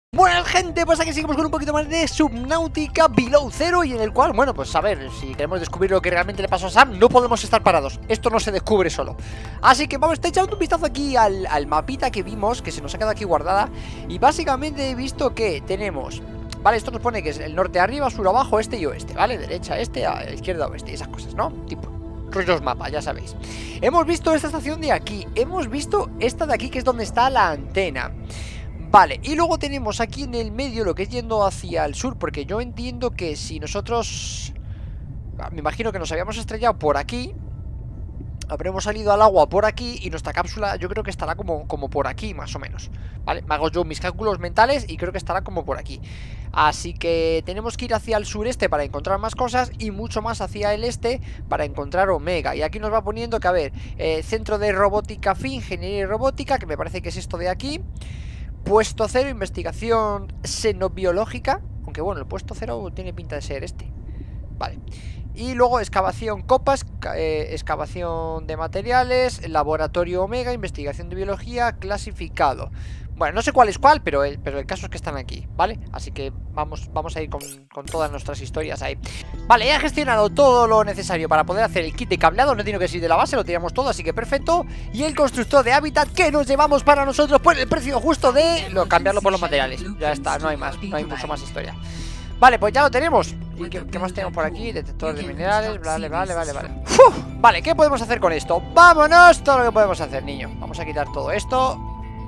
Bueno gente, pues aquí seguimos con un poquito más de Subnautica Below Zero. Y en el cual, bueno, pues a ver, si queremos descubrir lo que realmente le pasó a Sam, no podemos estar parados, esto no se descubre solo. Así que vamos a estar echando un vistazo aquí al mapita que vimos, que se nos ha quedado aquí guardada. Y básicamente he visto que tenemos, vale, esto nos pone que es el norte arriba, sur abajo, este y oeste, vale, derecha este, a izquierda oeste, esas cosas, ¿no? Tipo rollos mapa, ya sabéis. Hemos visto esta estación de aquí, hemos visto esta de aquí que es donde está la antena. Vale, y luego tenemos aquí en el medio lo que es yendo hacia el sur, porque yo entiendo que si nosotros... me imagino que nos habíamos estrellado por aquí, habremos salido al agua por aquí y nuestra cápsula yo creo que estará como por aquí, más o menos. Vale, me hago yo mis cálculos mentales y creo que estará como por aquí. Así que tenemos que ir hacia el sureste para encontrar más cosas y mucho más hacia el este para encontrar Omega. Y aquí nos va poniendo que, a ver, centro de robótica FI, ingeniería y robótica, que me parece que es esto de aquí. Puesto 0, investigación xenobiológica. Aunque bueno, el puesto 0 tiene pinta de ser este. Vale. Y luego excavación copas, excavación de materiales, laboratorio Omega, investigación de biología, clasificado. Bueno, no sé cuál es cuál, pero el caso es que están aquí, ¿vale? Así que vamos a ir con todas nuestras historias ahí. Vale, he gestionado todo lo necesario para poder hacer el kit de cableado. No tiene que ser de la base, lo tiramos todo, así que perfecto. Y el constructor de hábitat que nos llevamos para nosotros por el precio justo de cambiarlo por los materiales. Ya está, no hay más, no hay mucho más historia. Vale, pues ya lo tenemos. ¿Y qué más tenemos por aquí? Detector de minerales, vale. ¡Uf! Vale, ¿qué podemos hacer con esto? ¡Vámonos! Todo lo que podemos hacer, niño. Vamos a quitar todo esto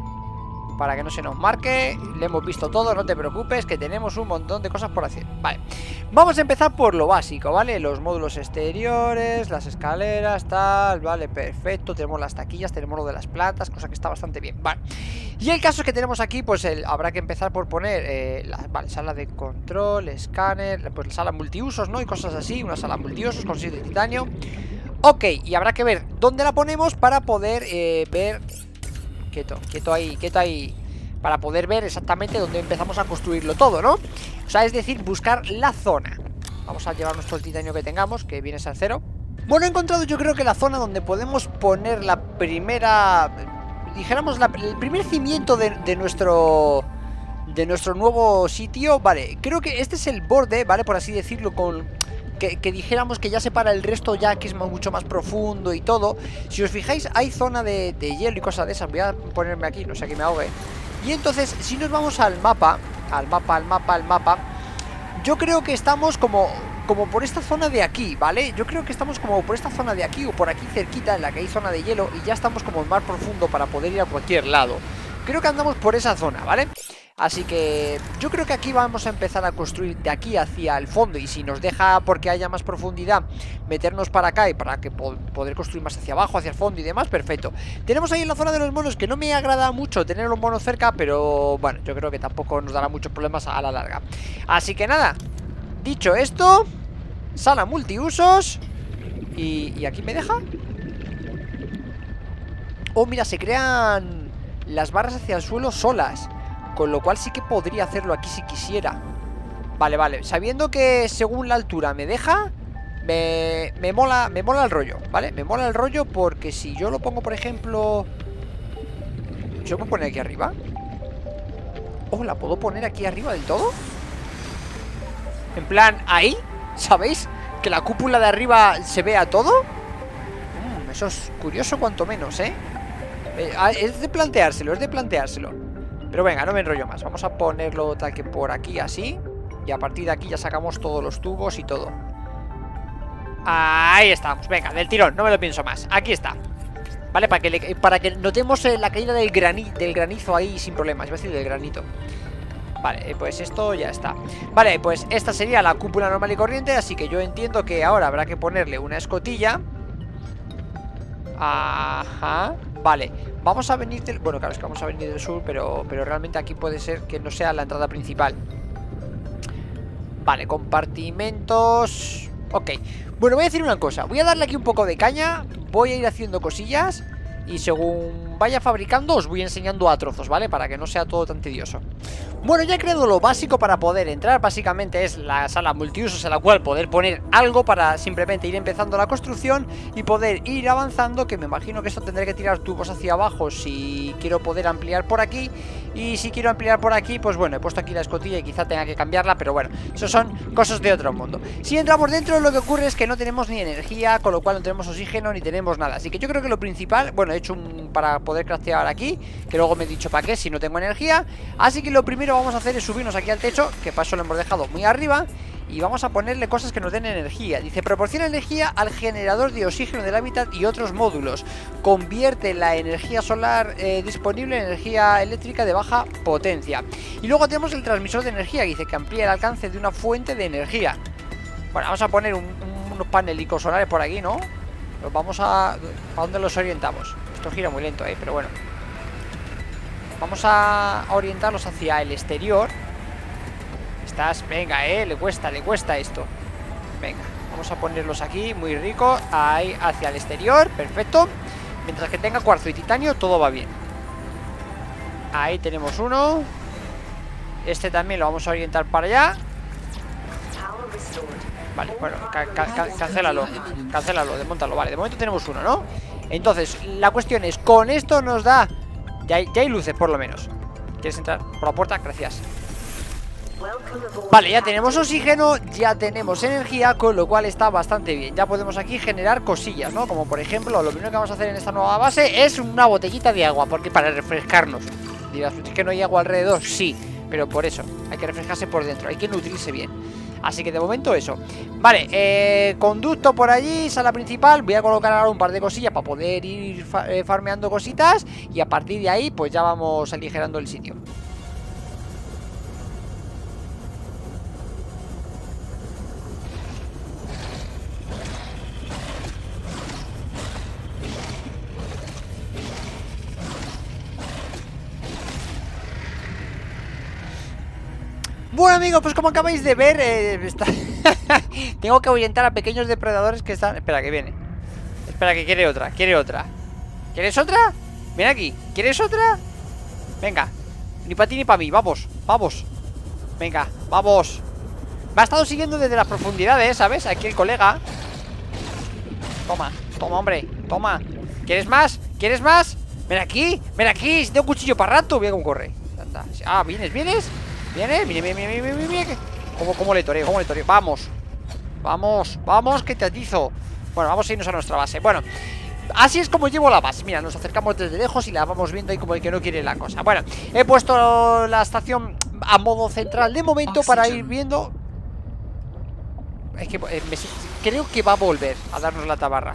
para que no se nos marque. Le hemos visto todo, no te preocupes, que tenemos un montón de cosas por hacer. Vale, vamos a empezar por lo básico, ¿vale? Los módulos exteriores, las escaleras, tal, vale, perfecto. Tenemos las taquillas, tenemos lo de las plantas, cosa que está bastante bien, vale. Y el caso es que tenemos aquí, pues habrá que empezar por poner, vale, sala de control, escáner, pues sala multiusos, ¿no? Y cosas así, una sala multiusos con 6 de titanio. Ok, y habrá que ver dónde la ponemos para poder ver... Quieto ahí, para poder ver exactamente dónde empezamos a construirlo todo, ¿no? O sea, es decir, buscar la zona. Vamos a llevar nuestro titanio que tengamos, que viene a ser 0. Bueno, he encontrado yo creo que la zona donde podemos poner la primera... dijéramos, el primer cimiento de nuestro nuevo sitio. Vale, creo que este es el borde, ¿vale? Por así decirlo, con... Que dijéramos que ya separa el resto, ya que es mucho más profundo y todo. Si os fijáis, hay zona de hielo y cosas de esas. Voy a ponerme aquí, no sé, que me ahogue. Y entonces, si nos vamos al mapa, yo creo que estamos como por esta zona de aquí, ¿vale? Yo creo que estamos como por esta zona de aquí o por aquí cerquita, en la que hay zona de hielo, y ya estamos como en mar profundo para poder ir a cualquier lado. Creo que andamos por esa zona, ¿vale? Así que yo creo que aquí vamos a empezar a construir de aquí hacia el fondo. Y si nos deja, porque haya más profundidad, meternos para acá y para que poder construir más hacia abajo, hacia el fondo y demás, perfecto. Tenemos ahí en la zona de los monos, que no me agrada mucho tener los monos cerca, pero bueno, yo creo que tampoco nos dará muchos problemas a la larga. Así que nada, dicho esto, sala multiusos. ¿Y aquí me deja? Oh, mira, se crean las barras hacia el suelo solas, con lo cual sí que podría hacerlo aquí si quisiera. Vale, sabiendo que según la altura me deja, me mola el rollo, ¿vale? Me mola el rollo porque si yo lo pongo, por ejemplo... ¿yo puedo poner aquí arriba? Oh, ¿la puedo poner aquí arriba del todo? En plan, ahí, ¿sabéis? Que la cúpula de arriba se vea todo. Eso es curioso cuanto menos, ¿eh? Es de planteárselo, Pero venga, no me enrollo más. Vamos a ponerlo tal que por aquí, así. Y a partir de aquí ya sacamos todos los tubos y todo. Ahí estamos, venga, del tirón, no me lo pienso más. Aquí está. Vale, para que notemos la caída del granizo ahí sin problemas. Iba a decir del granito. Vale, pues esto ya está. Vale, pues esta sería la cúpula normal y corriente. Así que yo entiendo que ahora habrá que ponerle una escotilla. Ajá. Vale, vamos a venir del... bueno, claro, es que vamos a venir del sur, pero realmente aquí puede ser que no sea la entrada principal. Vale, compartimentos... ok, bueno, voy a decir una cosa. Voy a darle aquí un poco de caña. Voy a ir haciendo cosillas. Y según vaya fabricando os voy enseñando a trozos, ¿vale? Para que no sea todo tan tedioso. Bueno, ya he creado lo básico para poder entrar. Básicamente es la sala multiusos en la cual poder poner algo para simplemente ir empezando la construcción y poder ir avanzando, que me imagino que esto tendré que tirar tubos hacia abajo si quiero poder ampliar por aquí. Y si quiero ampliar por aquí, pues bueno, he puesto aquí la escotilla y quizá tenga que cambiarla, pero bueno, eso son cosas de otro mundo. Si entramos dentro, lo que ocurre es que no tenemos ni energía, con lo cual no tenemos oxígeno ni tenemos nada. Así que yo creo que lo principal, bueno, he hecho para poder craftear aquí, que luego me he dicho para qué si no tengo energía. Así que lo primero vamos a hacer es subirnos aquí al techo, que para eso lo hemos dejado muy arriba. Y vamos a ponerle cosas que nos den energía. Dice, proporciona energía al generador de oxígeno del hábitat y otros módulos. Convierte la energía solar disponible en energía eléctrica de baja potencia. Y luego tenemos el transmisor de energía, que dice que amplía el alcance de una fuente de energía. Bueno, vamos a poner unos panelicos solares por aquí, ¿no? Los vamos a... ¿Para dónde los orientamos? Esto gira muy lento, pero bueno. Vamos a orientarlos hacia el exterior. Venga, le cuesta esto. Venga, vamos a ponerlos aquí, muy rico. Ahí, hacia el exterior, perfecto. Mientras que tenga cuarzo y titanio, todo va bien. Ahí tenemos uno. Este también lo vamos a orientar para allá. Vale, bueno, cancélalo, desmontalo. Vale, de momento tenemos uno, ¿no? Entonces, la cuestión es, con esto nos da... Ya hay luces, por lo menos. ¿Quieres entrar por la puerta? Gracias. Vale, ya tenemos oxígeno, ya tenemos energía, con lo cual está bastante bien. Ya podemos aquí generar cosillas, ¿no? Como por ejemplo, lo primero que vamos a hacer en esta nueva base es una botellita de agua, porque para refrescarnos. Dirás, ¿es que no hay agua alrededor? Sí, pero por eso, hay que refrescarse por dentro, hay que nutrirse bien. Así que de momento eso. Vale, conducto por allí, sala principal. Voy a colocar ahora un par de cosillas para poder ir farmeando cositas. Y a partir de ahí, pues ya vamos aligerando el sitio. Bueno amigos, pues como acabáis de ver tengo que ahuyentar a pequeños depredadores que están... Espera, que viene. Espera, que quiere otra. ¿Quieres otra? Ven aquí, ¿quieres otra? Venga, ni para ti ni para mí, vamos. Venga, vamos. Me ha estado siguiendo desde las profundidades, ¿sabes? Aquí el colega. Toma, hombre, toma. ¿Quieres más? Ven aquí, si tengo un cuchillo para rato. Mira cómo corre. Anda. Ah, ¿vienes? Viene. ¿Cómo le toreo? Vamos, que te atizo. Bueno, vamos a irnos a nuestra base. Bueno, así es como llevo la base. Mira, nos acercamos desde lejos y la vamos viendo ahí como el que no quiere la cosa. Bueno, he puesto la estación a modo central de momento para ir viendo. Es que creo que va a volver a darnos la tabarra.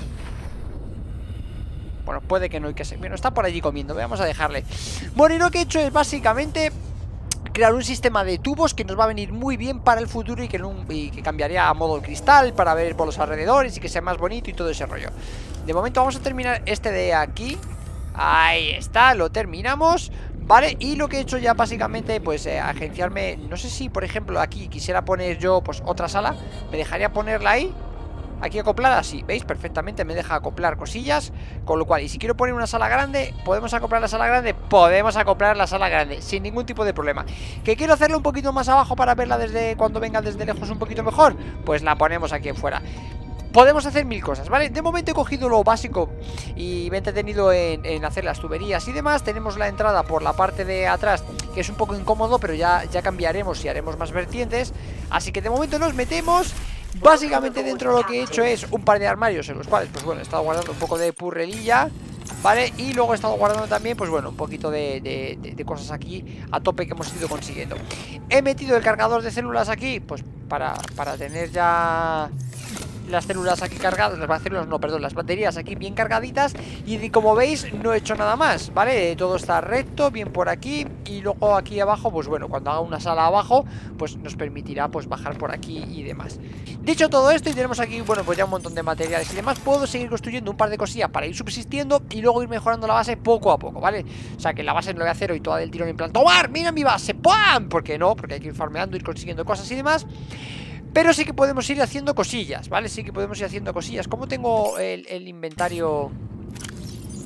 Bueno, puede que no, hay que ser. Bueno, está por allí comiendo, vamos a dejarle. Bueno, y lo que he hecho es básicamente crear un sistema de tubos que nos va a venir muy bien para el futuro y que cambiaría a modo cristal para ver por los alrededores y que sea más bonito y todo ese rollo. De momento vamos a terminar este de aquí. Ahí está, lo terminamos. Vale, y lo que he hecho ya básicamente pues agenciarme. No sé si por ejemplo aquí quisiera poner yo pues otra sala. ¿Me dejaría ponerla ahí? Aquí acoplada, sí, ¿veis? Perfectamente me deja acoplar cosillas. Con lo cual, y si quiero poner una sala grande, ¿podemos acoplar la sala grande? Podemos acoplar la sala grande, sin ningún tipo de problema. ¿Que quiero hacerla un poquito más abajo para verla desde cuando venga desde lejos un poquito mejor? Pues la ponemos aquí afuera. Podemos hacer mil cosas, ¿vale? De momento he cogido lo básico y me he entretenido en hacer las tuberías y demás. Tenemos la entrada por la parte de atrás, que es un poco incómodo, pero ya cambiaremos y haremos más vertientes. Así que de momento nos metemos. Básicamente dentro lo que he hecho es un par de armarios en los cuales, pues bueno, he estado guardando un poco de purrelilla, ¿vale? Y luego he estado guardando también, pues bueno, un poquito de cosas aquí a tope que hemos ido consiguiendo. He metido el cargador de células aquí, pues para tener ya las células aquí cargadas, las baterías aquí bien cargaditas. Y como veis no he hecho nada más, ¿vale? Todo está recto, bien por aquí. Y luego aquí abajo, pues bueno, cuando haga una sala abajo, pues nos permitirá pues bajar por aquí y demás. Dicho todo esto, y tenemos aquí, bueno, pues ya un montón de materiales y demás, puedo seguir construyendo un par de cosillas para ir subsistiendo y luego ir mejorando la base poco a poco, ¿vale? O sea, que la base no la voy a hacer hoy toda del tirón en plan ¡tomar! ¡Mira mi base! ¡Pam! ¿Por qué no? Porque hay que ir farmeando, ir consiguiendo cosas y demás. Pero sí que podemos ir haciendo cosillas, ¿vale? Sí que podemos ir haciendo cosillas. Como tengo el inventario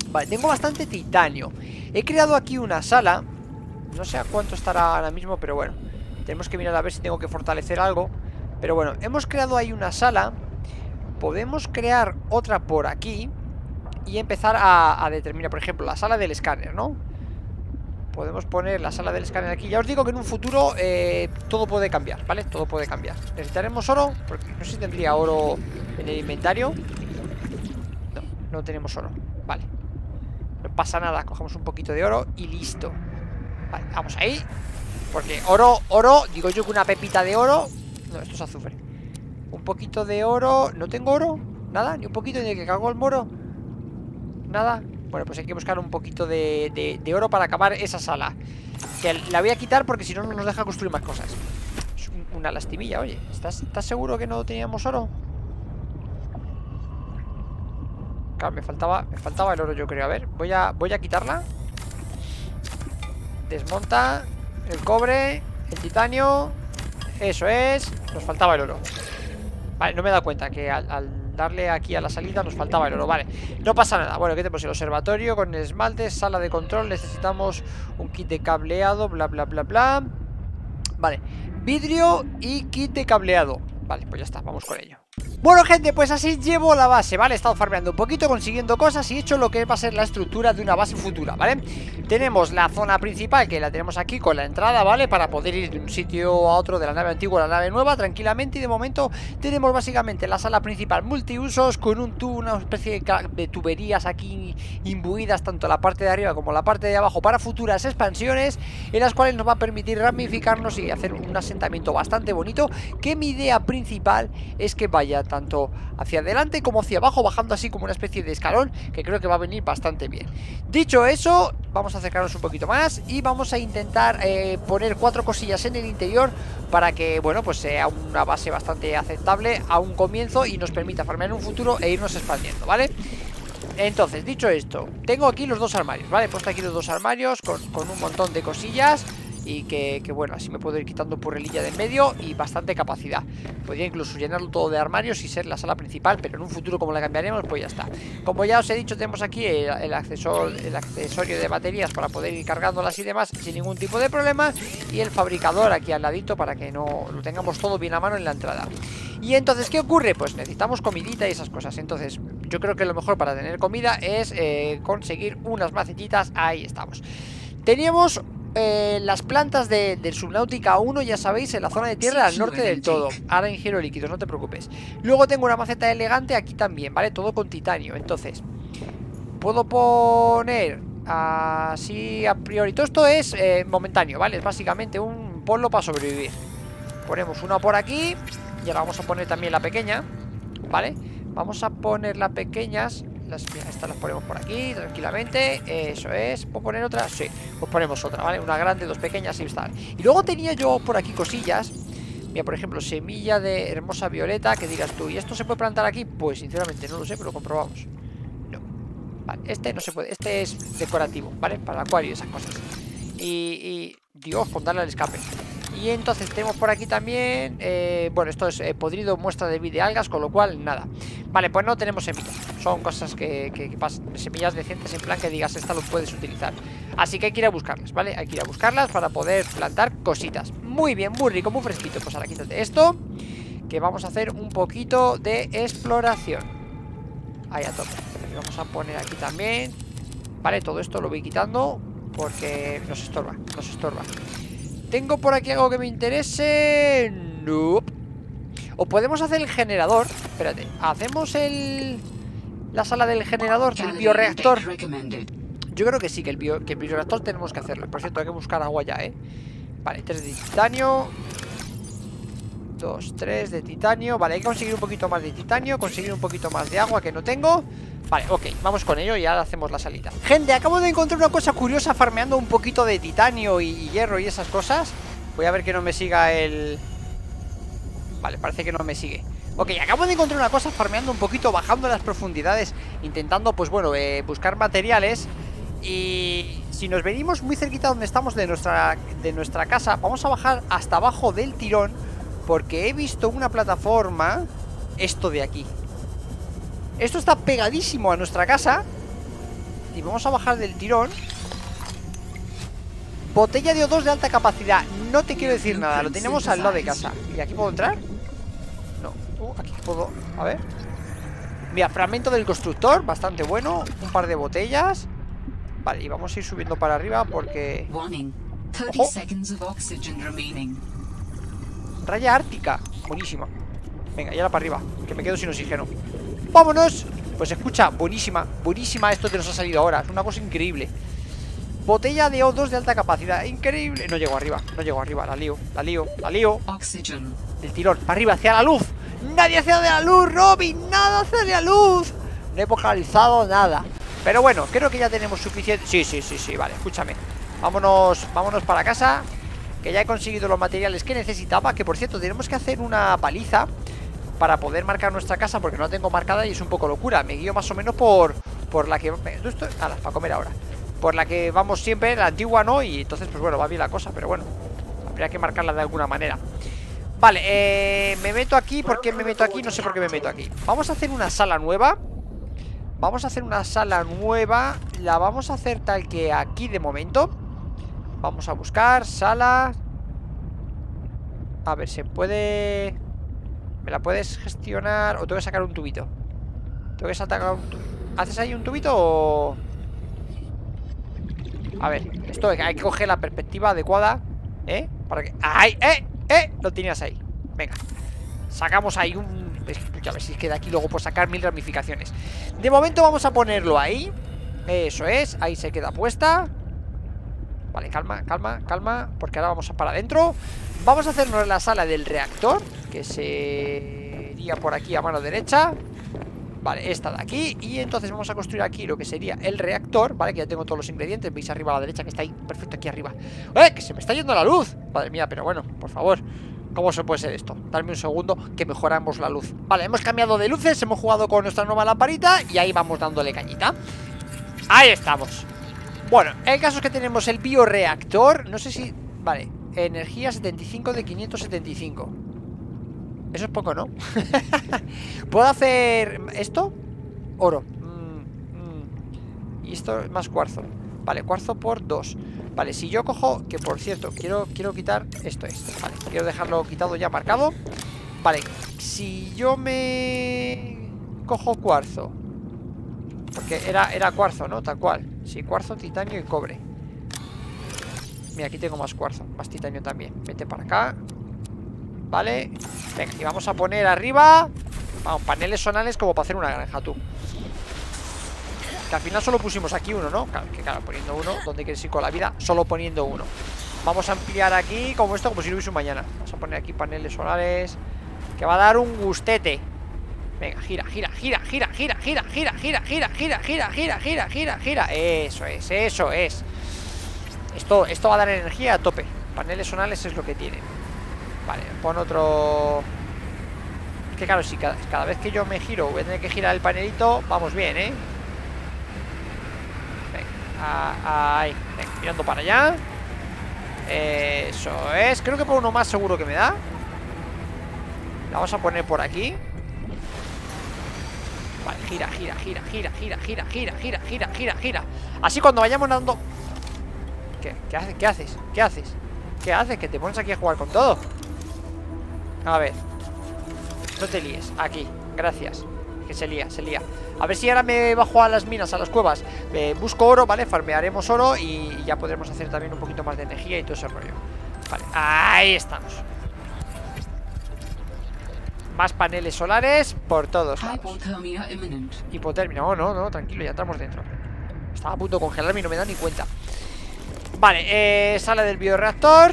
Vale, tengo bastante titanio. He creado aquí una sala. No sé a cuánto estará ahora mismo, pero bueno, tenemos que mirar a ver si tengo que fortalecer algo. Pero bueno, hemos creado ahí una sala. Podemos crear otra por aquí y empezar a determinar, por ejemplo, la sala del escáner, ¿no? Podemos poner la sala del escáner aquí. Ya os digo que en un futuro todo puede cambiar, ¿vale? Todo puede cambiar. ¿Necesitaremos oro? Porque no sé si tendría oro en el inventario. No, no tenemos oro. Vale. No pasa nada, cogemos un poquito de oro y listo. Vale, vamos ahí. Porque oro, digo yo que una pepita de oro. No, esto es azufre. Un poquito de oro. ¿No tengo oro? Nada, ni un poquito, ni que cago el moro. Nada. Bueno, pues hay que buscar un poquito de oro para acabar esa sala. Que la voy a quitar porque si no, no nos deja construir más cosas. Es una lastimilla, oye. ¿Estás seguro que no teníamos oro? Claro, me faltaba el oro, yo creo. A ver, voy a quitarla. Desmonta el cobre, el titanio. Eso es. Nos faltaba el oro. Vale, no me he dado cuenta que al darle aquí a la salida nos faltaba el oro. Vale, no pasa nada. Bueno, ¿qué tenemos? El observatorio con esmaltes, sala de control. Necesitamos un kit de cableado, bla, bla, bla, bla. Vale, vidrio y kit de cableado. Vale, pues ya está, vamos con ello. Bueno, gente, pues así llevo la base, ¿vale? He estado farmeando un poquito, consiguiendo cosas y he hecho lo que va a ser la estructura de una base futura, ¿vale? Tenemos la zona principal, que la tenemos aquí con la entrada, ¿vale? Para poder ir de un sitio a otro, de la nave antigua a la nave nueva, tranquilamente. Y de momento tenemos básicamente la sala principal multiusos, con un tubo, una especie de tuberías aquí imbuidas, tanto la parte de arriba como la parte de abajo, para futuras expansiones, en las cuales nos va a permitir ramificarnos y hacer un asentamiento bastante bonito. Que mi idea principal es que vaya tanto hacia adelante como hacia abajo, bajando así como una especie de escalón, que creo que va a venir bastante bien. Dicho eso, vamos a acercarnos un poquito más y vamos a intentar poner 4 cosillas en el interior para que, bueno, pues sea una base bastante aceptable a un comienzo y nos permita farmear en un futuro e irnos expandiendo, ¿vale? Entonces, dicho esto, tengo aquí los 2 armarios, ¿vale? He puesto aquí los 2 armarios con un montón de cosillas. Y que bueno, así me puedo ir quitando purrelilla de en medio y bastante capacidad. Podría incluso llenarlo todo de armarios y ser la sala principal, pero en un futuro, como la cambiaremos, pues ya está. Como ya os he dicho, tenemos aquí el accesorio de baterías para poder ir cargándolas y demás sin ningún tipo de problema. Y el fabricador aquí al ladito para que no lo tengamos todo bien a mano en la entrada. Y entonces, ¿qué ocurre? Pues necesitamos comidita y esas cosas. Entonces, yo creo que lo mejor para tener comida es conseguir unas macetitas. Ahí estamos. Teníamos las plantas del Subnautica 1, ya sabéis, en la zona de tierra al norte del todo. Ahora ingiero líquidos, no te preocupes. Luego tengo una maceta elegante aquí también, ¿vale? Todo con titanio. Entonces, puedo poner así a priori. Todo esto es momentáneo, ¿vale? Es básicamente un polvo para sobrevivir. Ponemos una por aquí. Y ahora vamos a poner también la pequeña, ¿vale? Vamos a poner las pequeñas. Estas las ponemos por aquí, tranquilamente. Eso es. ¿Puedo poner otra? Sí, pues ponemos otra, ¿vale? Una grande, 2 pequeñas y tal. Y luego tenía yo por aquí cosillas. Mira, por ejemplo, semilla de hermosa violeta. Que digas tú, ¿y esto se puede plantar aquí? Pues sinceramente no lo sé, pero lo comprobamos. No. Vale, este no se puede. Este es decorativo, ¿vale? Para el acuario y esas cosas. Y Dios, con darle al escape. Y entonces tenemos por aquí también bueno, esto es podrido, muestra de vida de algas, con lo cual nada. Vale, pues no tenemos semillas. Son cosas que pasan, semillas decentes en plan que digas, esta lo puedes utilizar. Así que hay que ir a buscarlas, ¿vale? Hay que ir a buscarlas para poder plantar cositas. Muy bien, muy rico, muy fresquito. Pues ahora quítate esto, que vamos a hacer un poquito de exploración. Ahí a tope. Y vamos a poner aquí también. Vale, todo esto lo voy quitando porque nos estorba, nos estorba. ¿Tengo por aquí algo que me interese? Nope. O podemos hacer el generador. Espérate, hacemos la sala del generador, del bioreactor. Yo creo que sí, que el bioreactor tenemos que hacerlo. Por cierto, hay que buscar agua ya, Vale, 3 de titanio, 2, 3 de titanio. Vale, hay que conseguir un poquito más de titanio, conseguir un poquito más de agua que no tengo. Vale, ok, vamos con ello y ahora hacemos la salida. Gente, acabo de encontrar una cosa curiosa farmeando un poquito de titanio y hierro y esas cosas. Voy a ver que no me siga el... Vale, parece que no me sigue. Ok, acabo de encontrar una cosa farmeando un poquito, bajando las profundidades, intentando, pues bueno, buscar materiales. Y si nos venimos muy cerquita donde estamos de nuestra casa, vamos a bajar hasta abajo del tirón, porque he visto una plataforma, esto de aquí. Esto está pegadísimo a nuestra casa. Y vamos a bajar del tirón. Botella de O2 de alta capacidad. No te quiero decir nada, lo tenemos al lado de casa. ¿Y aquí puedo entrar? No, aquí puedo, a ver. Mira, fragmento del constructor, bastante bueno. Un par de botellas. Vale, y vamos a ir subiendo para arriba porque... ¡Ojo! Raya ártica, buenísima. Venga, y ahora para arriba, que me quedo sin oxígeno. ¡Vámonos! Pues escucha, buenísima, buenísima esto que nos ha salido ahora. Es una cosa increíble. Botella de O2 de alta capacidad, increíble. No llego arriba, la lío. Del tirón, para arriba, hacia la luz. Nadie hacia la luz, Robin, nada hacia la luz. No he vocalizado nada. Pero bueno, creo que ya tenemos suficiente. Sí, vale, escúchame. Vámonos para casa, que ya he conseguido los materiales que necesitaba. Que por cierto, tenemos que hacer una paliza para poder marcar nuestra casa, porque no la tengo marcada y es un poco locura. Me guío más o menos por la que... Nada, para comer ahora. Por la que vamos siempre, la antigua no. Y entonces pues bueno, va bien la cosa, pero bueno, habría que marcarla de alguna manera. Vale, me meto aquí. ¿Por qué me meto aquí? No sé por qué me meto aquí. Vamos a hacer una sala nueva. La vamos a hacer tal que aquí de momento. Vamos a buscar sala. A ver, ¿se puede...? ¿Me la puedes gestionar? ¿O tengo que sacar un tubito? Tengo que sacar un tubito. ¿Haces ahí un tubito o...? A ver, esto hay que coger la perspectiva adecuada. Para que... ¡Ay! Lo tenías ahí. Venga. Sacamos ahí un... Escucha, a ver si es que de aquí luego puedo sacar 1000 ramificaciones. De momento vamos a ponerlo ahí. Eso es, ahí se queda puesta. Vale, calma, porque ahora vamos para adentro. Vamos a hacernos la sala del reactor, que sería por aquí a mano derecha. Vale, esta de aquí. Y entonces vamos a construir aquí lo que sería el reactor. Vale, que ya tengo todos los ingredientes. Veis arriba a la derecha que está ahí, perfecto, aquí arriba. Que se me está yendo la luz. Madre mía, pero bueno, por favor, ¿cómo se puede ser esto? Dame un segundo que mejoramos la luz. Vale, hemos cambiado de luces, hemos jugado con nuestra nueva lamparita y ahí vamos dándole cañita. Ahí estamos. Bueno, el caso es que tenemos el bioreactor. No sé si... Vale, energía 75 de 575. Eso es poco, ¿no? ¿Puedo hacer esto? Oro. Y esto es más cuarzo. Vale, cuarzo por 2. Vale, si yo cojo... Que por cierto, quiero quitar... Esto es. Vale, quiero dejarlo quitado ya marcado. Vale, si yo me... Cojo cuarzo. Porque era cuarzo, ¿no? Tal cual. Sí, cuarzo, titanio y cobre. Mira, aquí tengo más cuarzo. Más titanio también. Vete para acá. Vale. Venga, y vamos a poner arriba... Vamos, paneles sonales como para hacer una granja, tú. Que al final solo pusimos aquí uno, ¿no? Claro, que claro, poniendo uno. ¿Dónde quieres ir con la vida? Solo poniendo uno. Vamos a ampliar aquí como esto, como si no hubiese un mañana. Vamos a poner aquí paneles solares, que va a dar un gustete. Venga, gira. Eso es. Esto va a dar energía a tope. Paneles solares es lo que tiene. Vale, pon otro. Es que claro, si cada vez que yo me giro voy a tener que girar el panelito. Vamos bien, ¿eh? Venga, ahí. Venga, mirando para allá. Eso es. Creo que por uno más seguro que me da. La vamos a poner por aquí. Vale, gira. Así cuando vayamos dando... ¿Qué haces? Que te pones aquí a jugar con todo. A ver. No te líes, aquí, gracias. Que se lía. A ver si ahora me bajo a las minas, a las cuevas. Busco oro, ¿vale? Farmearemos oro y ya podremos hacer también un poquito más de energía y todo ese rollo. Vale, ahí estamos. Más paneles solares por todos lados. Hipotermia, no, tranquilo, ya estamos dentro. Estaba a punto de congelarme y no me da ni cuenta. Vale, sala del bioreactor.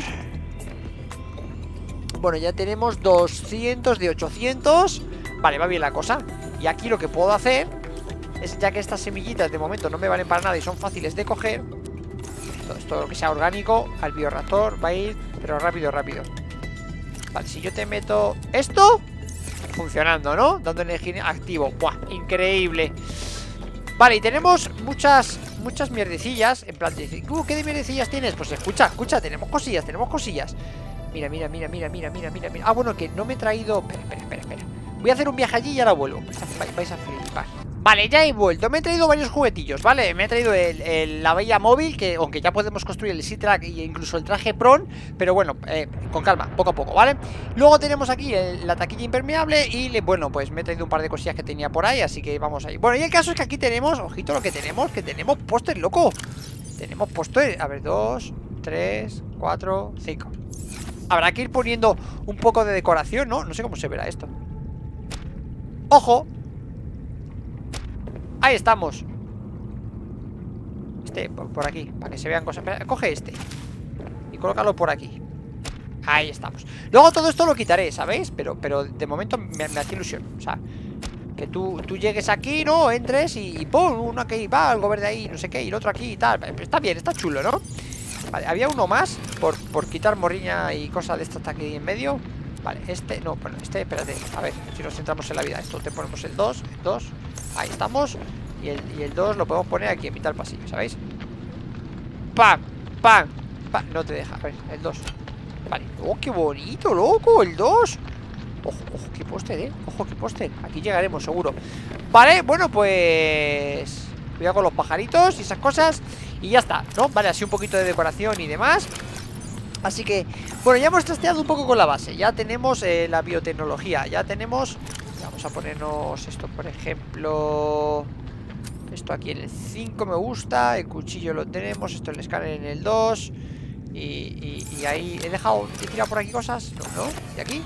Bueno, ya tenemos 200 de 800. Vale, va bien la cosa. Y aquí lo que puedo hacer es, ya que estas semillitas de momento no me valen para nada y son fáciles de coger, todo lo que sea orgánico al bioreactor va a ir, pero rápido. Vale, si yo te meto esto, funcionando, ¿no? Dando energía activo. ¡Buah! Increíble. Vale, y tenemos muchas mierdecillas. En plan de, ¿qué de mierdecillas tienes? Pues escucha, tenemos cosillas. Mira. Ah, bueno, que no me he traído... Espera. Voy a hacer un viaje allí y ahora vuelvo. Vais a flipar. Vale, ya he vuelto, me he traído varios juguetillos, ¿vale? Me he traído la bella móvil, que aunque ya podemos construir el Sea-Track e incluso el traje Prawn, pero bueno, con calma, poco a poco, ¿vale? Luego tenemos aquí la taquilla impermeable y, bueno, pues me he traído un par de cosillas que tenía por ahí, así que vamos ahí. Bueno, y el caso es que aquí tenemos, ojito lo que tenemos póster, loco. Tenemos póster, a ver, 2, 3, 4, 5. Habrá que ir poniendo un poco de decoración, ¿no? No sé cómo se verá esto. ¡Ojo! Ahí estamos. Este, por aquí, para que se vean cosas. Coge este y colócalo por aquí. Ahí estamos. Luego todo esto lo quitaré, ¿sabéis? Pero de momento me hace ilusión. O sea, que tú llegues aquí, ¿no? Entres y ¡pum! Uno aquí, va, algo verde ahí, no sé qué, y el otro aquí y tal. Está bien, está chulo, ¿no? Vale, había uno más por quitar morriña y cosas de estas aquí en medio. Vale, este, no, bueno, este, espérate. A ver, si nos centramos en la vida. Esto te ponemos el 2, el 2. Ahí estamos. Y el 2 lo podemos poner aquí en mitad del pasillo, ¿sabéis? ¡Pam! ¡Pam! ¡Pam! No te deja, a ver, el 2. Vale, ¡oh, qué bonito, loco! El 2. Ojo, ojo, qué póster, ojo, qué póster. Aquí llegaremos, seguro. Vale, bueno, pues cuidado con los pajaritos y esas cosas. Y ya está, ¿no? Vale, así un poquito de decoración y demás. Así que, bueno, ya hemos trasteado un poco con la base. Ya tenemos la biotecnología. Ya tenemos... Vamos a ponernos esto, por ejemplo... Esto aquí en el 5 me gusta. El cuchillo lo tenemos. Esto el escáner en el 2. Y ahí he tirado por aquí cosas. No, no. ¿Y aquí?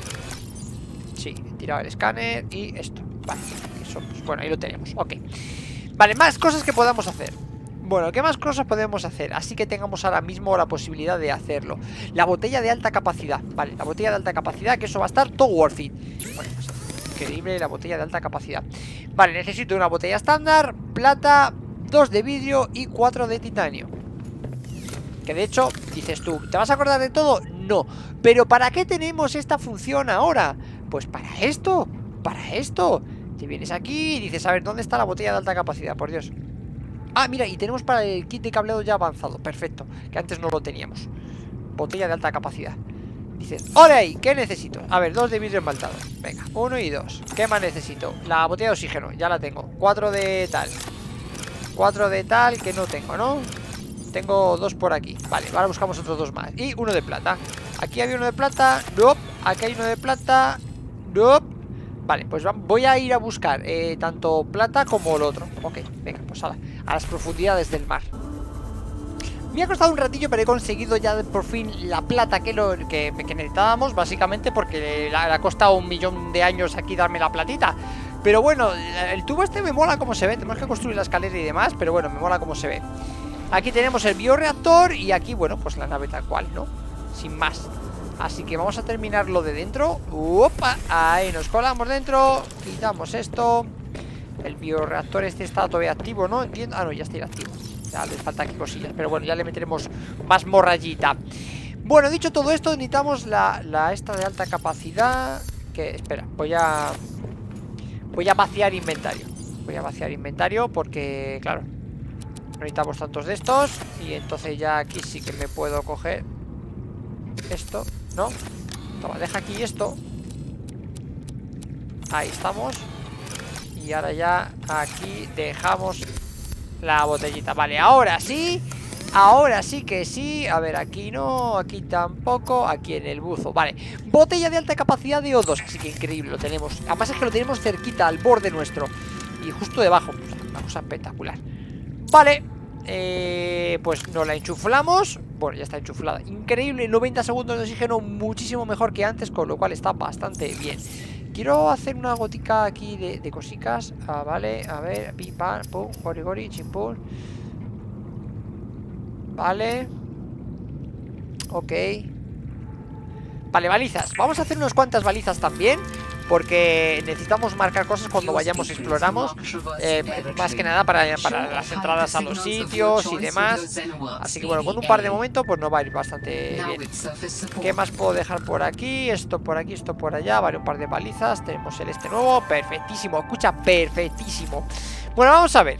Sí, he tirado el escáner y esto. Vale, eso, pues, bueno, ahí lo tenemos. Ok. Vale, más cosas que podamos hacer. Bueno, ¿qué más cosas podemos hacer? Así que tengamos ahora mismo la posibilidad de hacerlo. La botella de alta capacidad. Vale, la botella de alta capacidad, que eso va a estar todo worth it. Bueno, pues increíble la botella de alta capacidad. Vale, necesito una botella estándar, plata, 2 de vidrio y 4 de titanio. Que de hecho, dices tú, ¿te vas a acordar de todo? No. Pero ¿para qué tenemos esta función ahora? Pues para esto, para esto. Te vienes aquí y dices, a ver, ¿dónde está la botella de alta capacidad? Por Dios. Ah, mira, y tenemos para el kit de cableado ya avanzado. Perfecto, que antes no lo teníamos. Botella de alta capacidad. Dices, ¡hola! ¿Qué necesito? A ver, 2 de vidrio esmaltado. Venga, 1 y 2. ¿Qué más necesito? La botella de oxígeno, ya la tengo. 4 de tal. 4 de tal que no tengo, ¿no? Tengo 2 por aquí. Vale, ahora buscamos otros 2 más. Y 1 de plata. Aquí había 1 de plata. Nope. Aquí hay 1 de plata. Nope. Vale, pues voy a ir a buscar tanto plata como el otro. Ok, venga, pues a las profundidades del mar. Me ha costado un ratillo, pero he conseguido ya por fin la plata que necesitábamos. Básicamente porque le ha costado 1.000.000 de años aquí darme la platita. Pero bueno, el tubo este me mola como se ve. Tenemos que construir la escalera y demás, pero bueno, me mola como se ve. Aquí tenemos el bioreactor y aquí, bueno, pues la nave tal cual, ¿no? Sin más. Así que vamos a terminar lo de dentro. ¡Opa! Ahí nos colamos dentro. Quitamos esto. El bioreactor este está todavía activo, ¿no? Entiendo. Ah, no, ya está inactivo. Ya le falta aquí cosillas. Pero bueno, ya le meteremos más morrayita. Bueno, dicho todo esto, necesitamos la esta de alta capacidad. Que, espera, voy a vaciar inventario. Voy a vaciar inventario porque, claro, no necesitamos tantos de estos. Y entonces ya aquí sí que me puedo coger esto, ¿no? Toma, deja aquí esto. Ahí estamos. Y ahora ya aquí dejamos la botellita. Vale, ahora sí. Ahora sí que sí. A ver, aquí no, aquí tampoco. Aquí en el buzo, vale. Botella de alta capacidad de O2. Así que increíble, lo tenemos. Además es que lo tenemos cerquita, al borde nuestro. Y justo debajo, una cosa espectacular. Vale, pues nos la enchuflamos. Bueno, ya está enchuflada. Increíble, 90 segundos de oxígeno, muchísimo mejor que antes, con lo cual está bastante bien. Quiero hacer una gotica aquí de cositas. Vale, a ver, pim, pam, pum, gori, gori, chimpum. Vale. Ok. Vale, balizas. Vamos a hacer unas cuantas balizas también, porque necesitamos marcar cosas cuando vayamos, exploramos, más que nada para las entradas a los sitios y demás. Así que bueno, con un par de momentos pues nos va a ir bastante bien. ¿Qué más puedo dejar por aquí? Esto por aquí, esto por allá. Vale, un par de balizas. Tenemos el este nuevo, perfectísimo. Escucha, perfectísimo. Bueno, vamos a ver.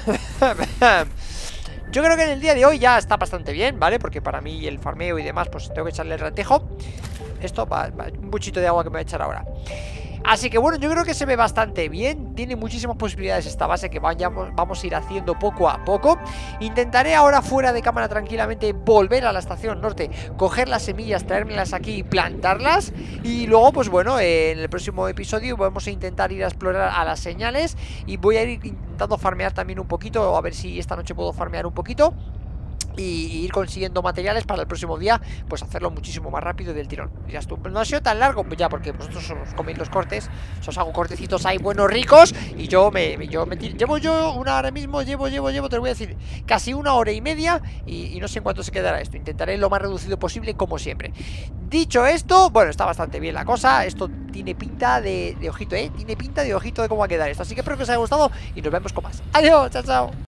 Yo creo que en el día de hoy ya está bastante bien, ¿vale? Porque para mí el farmeo y demás, pues tengo que echarle el ratejo. Esto, un buchito de agua que me voy a echar ahora. Así que bueno, yo creo que se ve bastante bien. Tiene muchísimas posibilidades esta base que vamos a ir haciendo poco a poco. Intentaré ahora fuera de cámara tranquilamente volver a la estación norte, coger las semillas, traérmelas aquí y plantarlas. Y luego pues bueno, en el próximo episodio vamos a intentar ir a explorar a las señales. Y voy a ir intentando farmear también un poquito, a ver si esta noche puedo farmear un poquito y ir consiguiendo materiales para el próximo día, pues hacerlo muchísimo más rápido del tirón. Dirás tú, no ha sido tan largo, pues ya, porque vosotros os coméis los cortes, os hago cortecitos ahí buenos, ricos, y llevo yo una hora mismo, te lo voy a decir, casi 1 hora y media, y no sé en cuánto se quedará esto. Intentaré lo más reducido posible, como siempre. Dicho esto, bueno, está bastante bien la cosa. Esto tiene pinta de ojito, tiene pinta de ojito de cómo va a quedar esto. Así que espero que os haya gustado y nos vemos con más. Adiós, chao, chao.